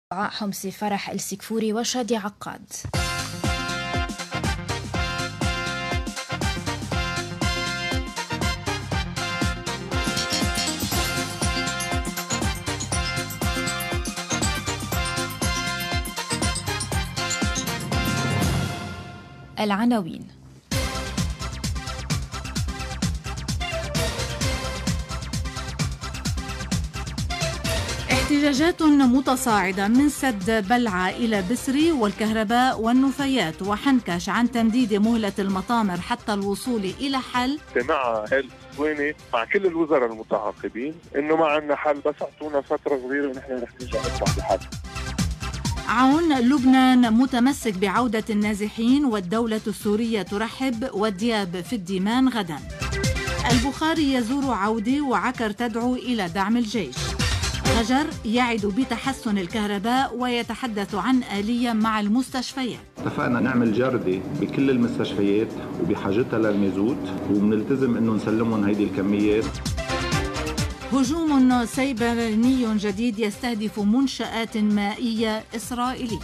حمصي فرح السكفوري وشادي عقاد. العناوين: احتجاجات متصاعدة من سد بلعة إلى بسري والكهرباء والنفايات، وحنكش عن تمديد مهلة المطامر حتى الوصول إلى حل. مع السويني مع كل الوزراء المتعاقبين إنه ما عندنا حل، بس أعطونا فترة صغيرة ونحن رح نرجع نطلع بحل. عون لبنان متمسك بعودة النازحين والدولة السورية ترحب، والدياب في الديمان غدا. البخاري يزور عودي وعكر تدعو إلى دعم الجيش. غجر يعد بتحسن الكهرباء ويتحدث عن آلية مع المستشفيات. اتفقنا نعمل جردة بكل المستشفيات وبحاجتها للمازوت، وبنلتزم انه نسلمهم هيدي الكميات. هجوم سيبراني جديد يستهدف منشآت مائية إسرائيلية.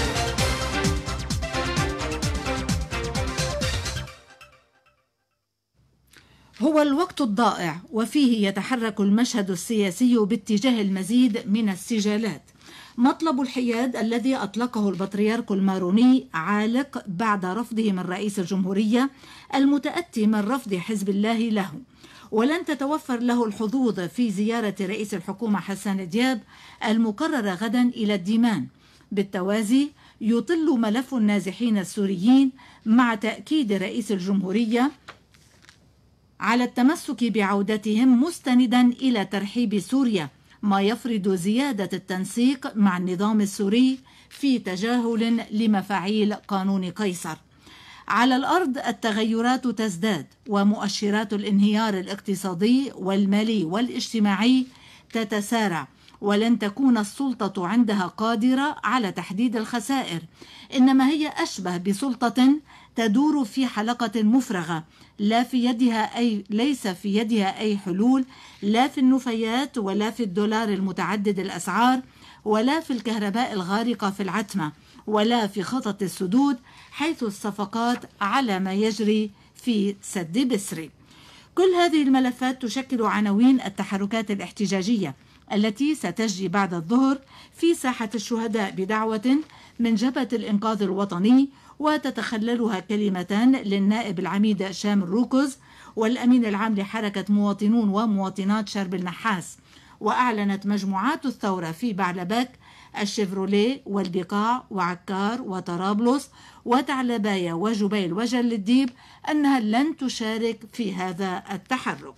هو الوقت الضائع، وفيه يتحرك المشهد السياسي باتجاه المزيد من السجالات. مطلب الحياد الذي أطلقه البطريرك الماروني عالق بعد رفضه من رئيس الجمهورية المتأتي من رفض حزب الله له، ولن تتوفر له الحظوظ في زيارة رئيس الحكومة حسان دياب المقررة غدا إلى الديمان. بالتوازي يطل ملف النازحين السوريين مع تأكيد رئيس الجمهورية على التمسك بعودتهم مستندا إلى ترحيب سوريا، ما يفرض زيادة التنسيق مع النظام السوري في تجاهل لمفاعيل قانون قيصر. على الأرض التغيرات تزداد، ومؤشرات الانهيار الاقتصادي والمالي والاجتماعي تتسارع، ولن تكون السلطة عندها قادرة على تحديد الخسائر، إنما هي أشبه بسلطة تدور في حلقة مفرغة ليس في يدها أي حلول، لا في النفايات ولا في الدولار المتعدد الأسعار ولا في الكهرباء الغارقة في العتمة ولا في خطط السدود، حيث الصفقات على ما يجري في سد بسري. كل هذه الملفات تشكل عناوين التحركات الاحتجاجية التي ستجري بعد الظهر في ساحة الشهداء بدعوة من جبهة الإنقاذ الوطني، وتتخللها كلمتان للنائب العميد شام الروكز والأمين العام لحركة مواطنون ومواطنات شرب النحاس. وأعلنت مجموعات الثورة في بعلبك، الشيفروليه والبقاع وعكار وطرابلس وتعلبايا وجبيل وجل الديب أنها لن تشارك في هذا التحرك.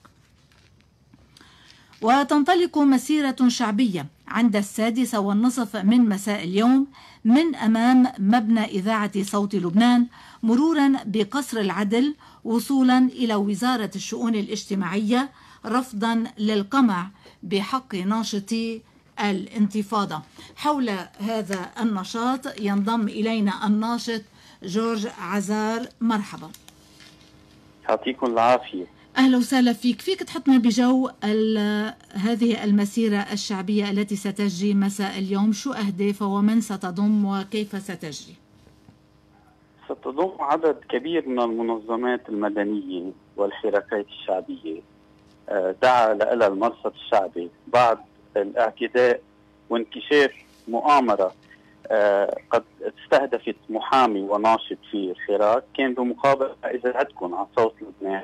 وتنطلق مسيرة شعبية عند 6:30 من مساء اليوم من أمام مبنى إذاعة صوت لبنان، مرورا بقصر العدل وصولا إلى وزارة الشؤون الاجتماعية، رفضا للقمع بحق ناشطي الانتفاضة. حول هذا النشاط ينضم إلينا الناشط جورج عزار. مرحبا. يعطيكم العافية. أهلا وسهلا فيك تحطنا بجو هذه المسيرة الشعبية التي ستجري مساء اليوم. شو أهدافها ومن ستضم وكيف ستجري؟ ستضم عدد كبير من المنظمات المدنية والحركات الشعبية دعا لها المرصد الشعبي بعد الاعتداء وانكشاف مؤامرة قد استهدفت محامي وناشط في الحراك، كان بمقابل إذاعتكم عن صوت لبنان.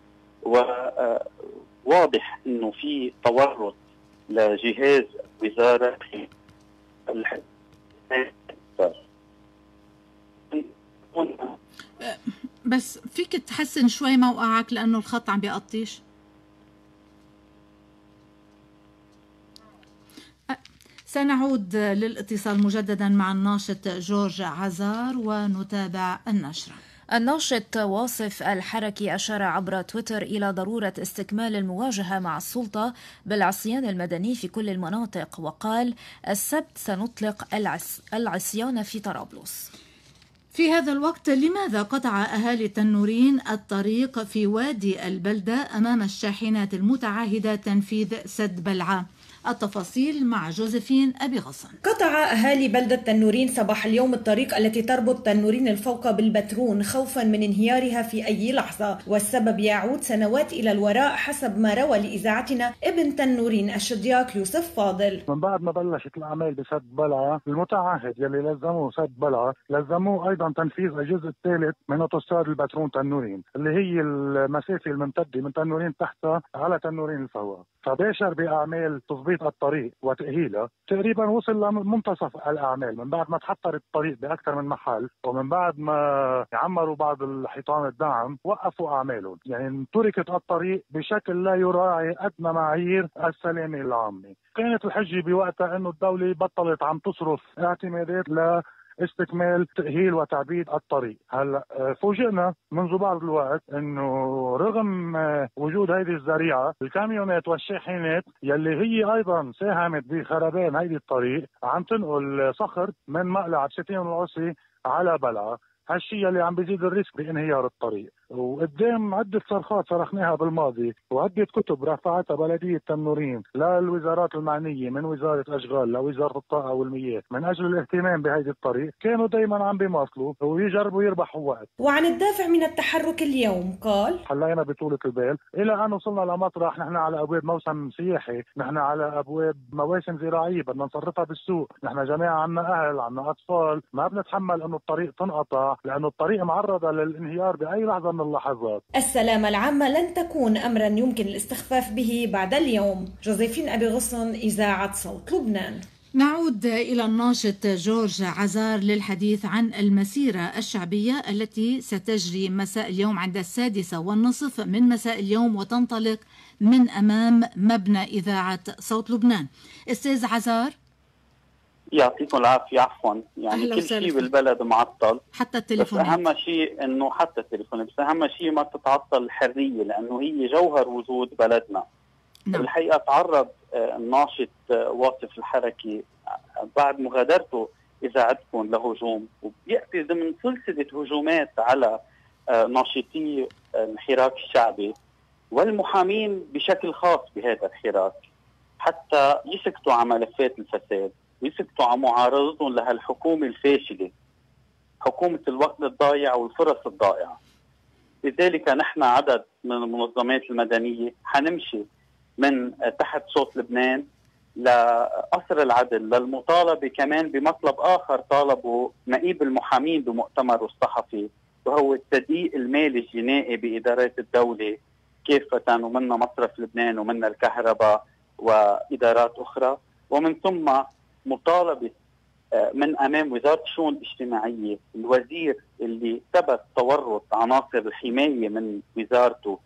وواضح انه في تورط لجهاز وزارة بس فيك تحسن شوي موقعك لأنه الخط عم بيقطش. سنعود للاتصال مجددا مع الناشط جورج عزار ونتابع النشرة. الناشط واصف الحركي أشار عبر تويتر إلى ضرورة استكمال المواجهة مع السلطة بالعصيان المدني في كل المناطق، وقال: السبت سنطلق العصيان في طرابلس. في هذا الوقت، لماذا قطع أهالي التنورين الطريق في وادي البلدة أمام الشاحنات المتعاهدة تنفيذ سد بلعة؟ التفاصيل مع جوزيفين أبي غصن. قطع أهالي بلدة تنورين صباح اليوم الطريق التي تربط تنورين الفوق بالبترون خوفا من انهيارها في أي لحظة، والسبب يعود سنوات إلى الوراء حسب ما روى لإذاعتنا ابن تنورين الشدياك يوسف فاضل. من بعد ما بلشت الأعمال بسد بلعة، المتعهد يلي لزموه سد بلعة لزموه أيضا تنفيذ الجزء الثالث من أوتوستراد البترون تنورين اللي هي المسافة الممتدة من تنورين تحتها على تنورين الفوق، فباشر بأعمال تظبيط الطريق وتأهيلها. تقريبا وصل لمنتصف الأعمال من بعد ما تحطر الطريق بأكثر من محل، ومن بعد ما عمروا بعض الحيطان الدعم وقفوا أعمالهم. يعني تركت الطريق بشكل لا يراعي أدنى معايير السلامة العامة. كانت الحجة بوقتها أنه الدولة بطلت عم تصرف اعتمادات استكمال تأهيل وتعبيد الطريق. هلا فوجئنا منذ بعض الوقت انه رغم وجود هذه الذريعه، الكاميونات والشاحنات يلي هي ايضا ساهمت بخربان هذه الطريق عم تنقل صخر من مقلع بستين العصي على بلعة. هالشيء اللي عم بيزيد الريسك بانهيار الطريق. وقدام عدة صرخات صرخناها بالماضي وعدة كتب رفعتها بلدية تنورين للوزارات المعنية من وزارة أشغال لوزارة الطاقة والمياه من أجل الاهتمام بهذه الطريق، كانوا دايما عم بيماطلوا ويجربوا يربحوا وقت. وعن الدافع من التحرك اليوم قال: حلينا بطولة البال إلى أن وصلنا لمطرح نحن على أبواب موسم سياحي، نحن على أبواب مواسم زراعية بدنا نصرفها بالسوق، نحن جماعة عنا أهل عنا أطفال، ما بنتحمل أنه الطريق تنقطع لأنه الطريق معرضة للانهيار بأي لحظة من اللحظات. السلامة العامة لن تكون أمرا يمكن الاستخفاف به بعد اليوم. جوزيفين أبي غصن، إذاعة صوت لبنان. نعود إلى الناشط جورج عزار للحديث عن المسيرة الشعبية التي ستجري مساء اليوم عند 6:30 من مساء اليوم وتنطلق من أمام مبنى إذاعة صوت لبنان. أستاذ عزار، يعطيكم العافية. عفوا، يعني كل شيء بالبلد معطل حتى التليفون، بس أهم شيء إنه حتى التليفون، بس أهم شيء ما تتعطل الحرية لأنه هي جوهر وجود بلدنا. نعم. الحقيقة تعرض الناشط واصف الحركي بعد مغادرته إذاعتكم لهجوم، وبيأتي ضمن سلسلة هجومات على ناشطي الحراك الشعبي والمحامين بشكل خاص بهذا الحراك، حتى يسكتوا على ملفات الفساد ويسكتوا على معارضتهم لهالحكومة الفاشلة، حكومة الوقت الضايع والفرص الضائعة. لذلك نحن عدد من المنظمات المدنية حنمشي من تحت صوت لبنان لقصر العدل للمطالبة كمان بمطلب آخر طالبه نقيب المحامين بمؤتمره الصحفي، وهو التدقيق المالي الجنائي بإدارات الدولة كافة، ومنها مصرف لبنان ومنها الكهرباء وإدارات أخرى، ومن ثم مطالبة من أمام وزارة الشؤون الاجتماعية الوزير اللي ثبت تورط عناصر الحماية من وزارته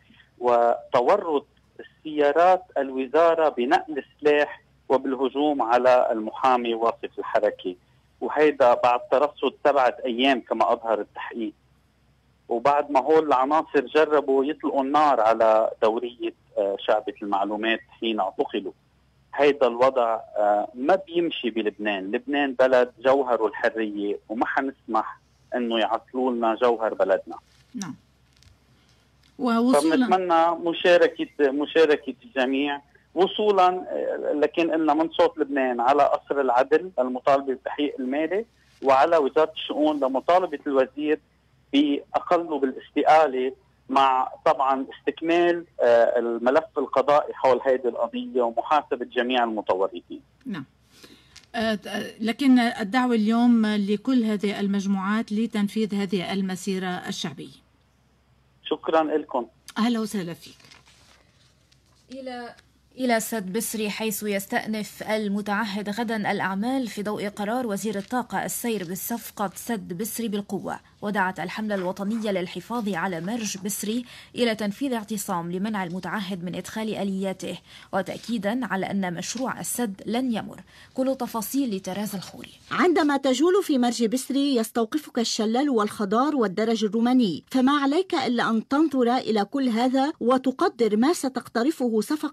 وتورط سيارات الوزارة بنقل السلاح وبالهجوم على المحامي واصف الحركي، وهيدا بعد ترصد 7 أيام كما أظهر التحقيق، وبعد ما هول العناصر جربوا يطلقوا النار على دورية شعبة المعلومات حين اعتقلوا. هيدا الوضع ما بيمشي بلبنان. لبنان بلد جوهره الحرية وما حنسمح انه يعطلوا لنا جوهر بلدنا. نعم. فبنتمنى مشاركة الجميع وصولا، لكن قلنا من صوت لبنان على قصر العدل المطالبة بالتحقيق المالي، وعلى وزارة الشؤون لمطالبة الوزير بأقله بالاستقالة، مع طبعا استكمال الملف القضائي حول هذه القضية ومحاسبة جميع المتورطين. نعم. لكن الدعوة اليوم لكل هذه المجموعات لتنفيذ هذه المسيرة الشعبية. شكرا لكم. أهلا وسهلا فيك. إلى سد بسري، حيث يستأنف المتعهد غدا الأعمال في ضوء قرار وزير الطاقة السير بصفقة سد بسري بالقوة. ودعت الحملة الوطنية للحفاظ على مرج بسري إلى تنفيذ اعتصام لمنع المتعهد من إدخال آلياته، وتأكيدا على أن مشروع السد لن يمر. كل تفاصيل لتراز الخوري. عندما تجول في مرج بسري يستوقفك الشلال والخضار والدرج الروماني، فما عليك إلا أن تنظر إلى كل هذا وتقدر ما ستقترفه صفقة الدولة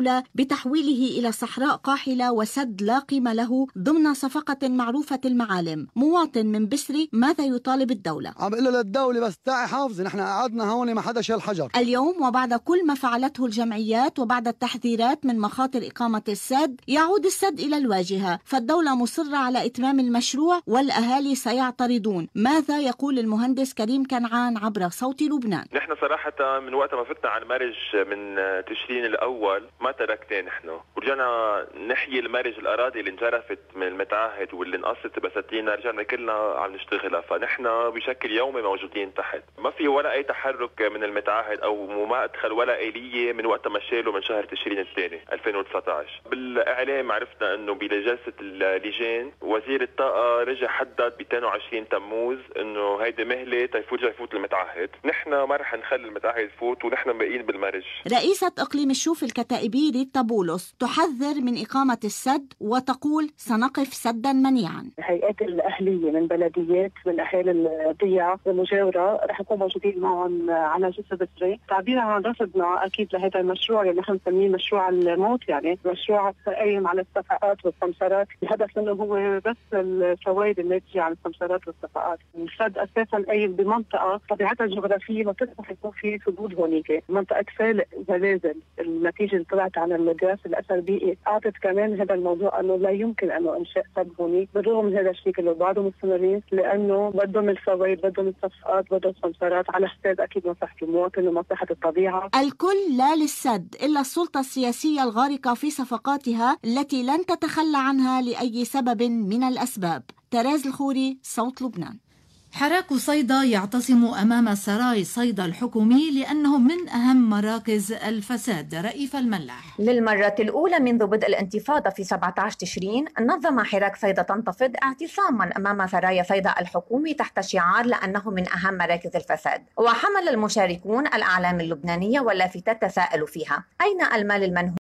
الدولة بتحويله إلى صحراء قاحلة وسد لا قيمة له ضمن صفقة معروفة المعالم. مواطن من بسري ماذا يطالب الدولة؟ عم بقول للدولة بس تعي حافظي، نحن قعدنا هون ما حدا شال حجر. اليوم وبعد كل ما فعلته الجمعيات وبعد التحذيرات من مخاطر إقامة السد، يعود السد إلى الواجهة، فالدولة مصرة على إتمام المشروع والأهالي سيعترضون. ماذا يقول المهندس كريم كنعان عبر صوت لبنان؟ نحن صراحة من وقت ما فتنا على المرج من تشرين الأول ما تركنا نحن، ورجعنا نحيي المرج الأراضي اللي انجرفت من المتعهد واللي انقصت بساتينها، رجعنا كلنا عم نشتغلها، فنحن بشكل يومي موجودين تحت. ما في ولا أي تحرك من المتعهد أو ما أدخل ولا آلية من وقت ما شالوا من شهر تشرين الثاني 2019. بالإعلام عرفنا أنه بجلسة اللجان وزير الطاقة رجع حدد ب 22 تموز أنه هيدي مهلة يفوت المتعهد. نحن ما رح نخلي المتعهد يفوت ونحن باقيين بالمرج. رئيسة إقليم الشوف الكتائبي ريتا بولس تحذر من إقامة السد وتقول سنقف سدا منيعا. الهيئات الأهلية من بلديات من أهالي الضيعة والمجاورة رح نكون موجودين معهم على جسر بسري تعبيرا عن رفضنا أكيد لهذا المشروع اللي نحن نسميه مشروع الموت، يعني مشروع قائم على الصفقات والسمسارات. الهدف منه هو بس الفوائد الناتجة عن السمسارات والصفقات. السد أساسا قايم بمنطقة طبيعتها الجغرافية ما تسمح يكون في سدود هونيك، منطقة فالق زلازل. النتيجة اللي طلعت على الجراف الأثر بيئي أعطت كمان هذا الموضوع أنه لا يمكن أنه إنشاء سد هونيك. بالرغم من هذا الشيء كله بعضهم مستمرين لأنه بدهم الفوائد، بدهم الصفقات، بدهم السمسارات على حساب أكيد مصلحة المواطن ومصلحة الطبيعة. الكل لا للسد إلا السلطة السياسية الغارقة في صفقاتها التي لن تتخلى عنها لأي سبب من الأسباب. تراز الخوري، صوت لبنان. حراك صيدا يعتصم أمام سراي صيدا الحكومي لأنه من أهم مراكز الفساد. رئيف الملاح. للمرة الأولى منذ بدء الانتفاضة في 17 تشرين نظم حراك صيدا تنتفض اعتصاما أمام سراي صيدا الحكومي تحت شعار لأنه من أهم مراكز الفساد. وحمل المشاركون الأعلام اللبنانية واللافتات تساءلوا فيها: أين المال المنهوب